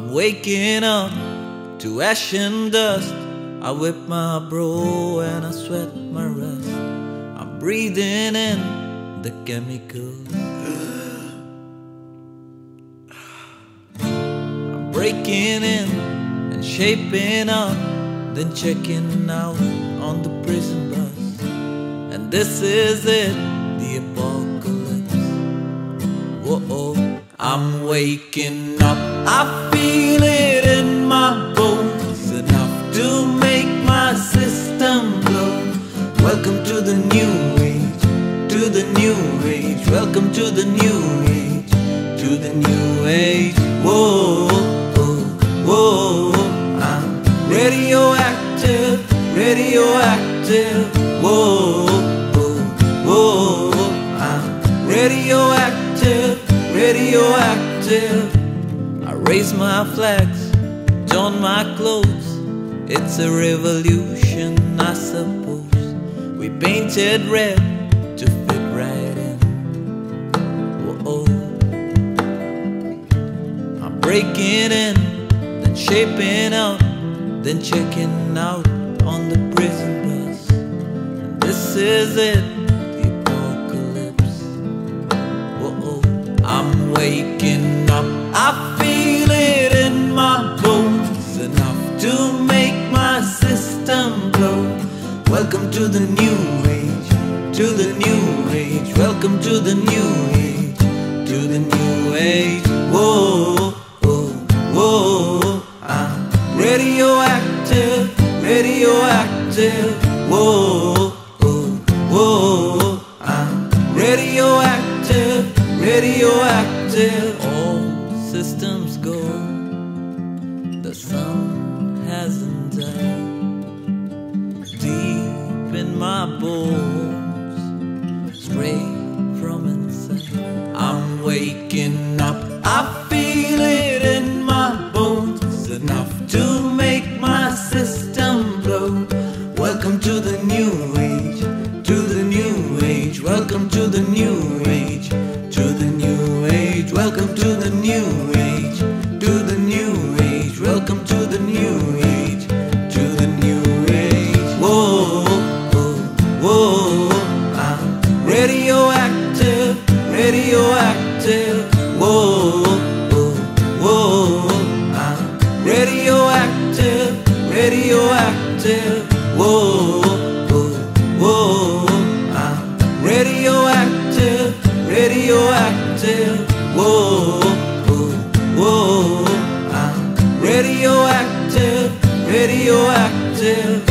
I'm waking up to ash and dust. I whip my bro and I sweat my rust. I'm breathing in the chemicals. I'm breaking in and shaping up, then checking out on the prison bus. And this is it, the apocalypse. Whoa, I'm waking up, I feel it in my bones, enough to make my system blow. Welcome to the new age, to the new age. Welcome to the new age, to the new age. Whoa, whoa, whoa. I'm radioactive, radioactive. Whoa, whoa, whoa. I'm radioactive, radioactive. I raise my flags, don my clothes. It's a revolution, I suppose. We painted red to fit right in. Whoa. I'm breaking in, then shaping out, then checking out on the prison bus. And this is it, the apocalypse. Whoa. I'm waking up, I feel it in my bones, enough to make my system blow. Welcome to the new age, to the new age. Welcome to the new age, to the new age. Whoa, whoa, whoa. I'm radioactive, radioactive. Whoa, whoa, whoa. I'm radioactive, radioactive. All systems go, the sun hasn't died. Deep in my bones, straight from inside. I'm waking up, I feel it in my bones, enough to make my system blow. Welcome to the new age, to the new age. Welcome to the new age, to the new age. Welcome to the new age, to the new age. Welcome to the new age, to the new age. Whoa, whoa, whoa. I'm radioactive, radioactive. Whoa, whoa, whoa. I'm radioactive, radioactive. Whoa, whoa, whoa. I'm radioactive, radioactive. Whoa, whoa, whoa. I'm radioactive, radioactive.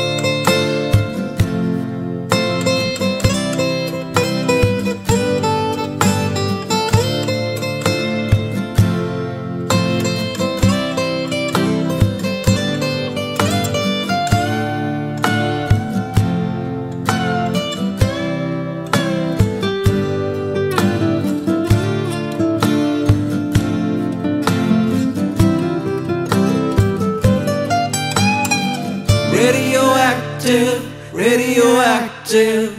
Radioactive, radioactive.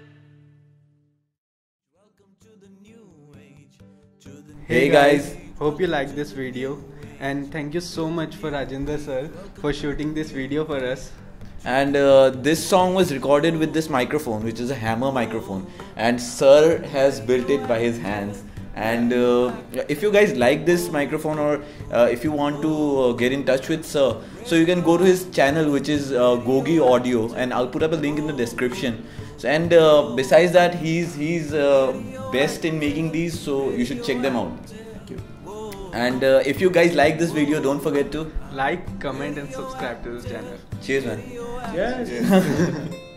Welcome to the new age, to the Hey guys, hope you like this video, and thank you so much for Rajendra sir for shooting this video for us. And this song was recorded with this microphone, which is a hammer microphone, and sir has built it by his hands. And if you guys like this microphone, or if you want to get in touch with sir, so you can go to his channel, which is Gogi Audio, and I'll put up a link in the description. So, and besides that, he's best in making these, so you should check them out. Thank you. And if you guys like this video, don't forget to Like, comment and subscribe to this channel. cheers, man. Yes.